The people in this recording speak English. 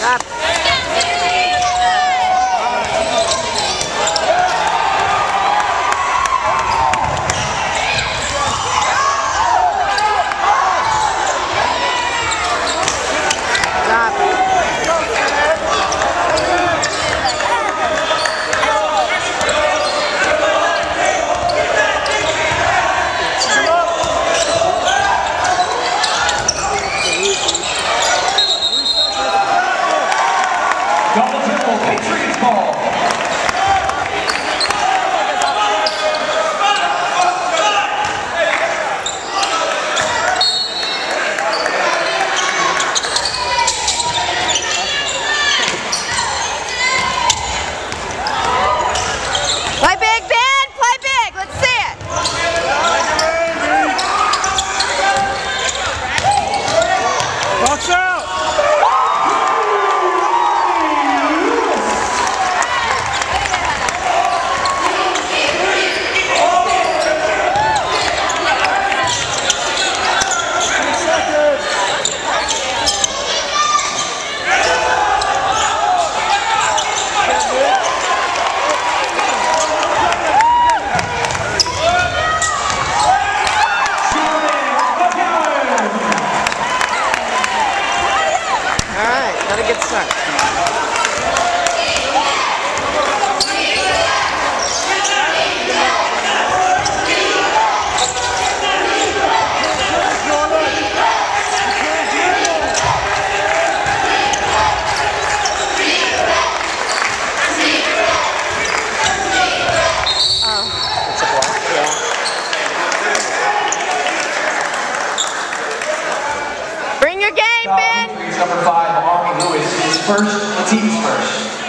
Double triple, Patriots ball. Play big, Ben! Play big! Let's see it! Box out! Gotta get stuck. Bring your game, Ben! Number 5, Army Lewis is first. The team's first.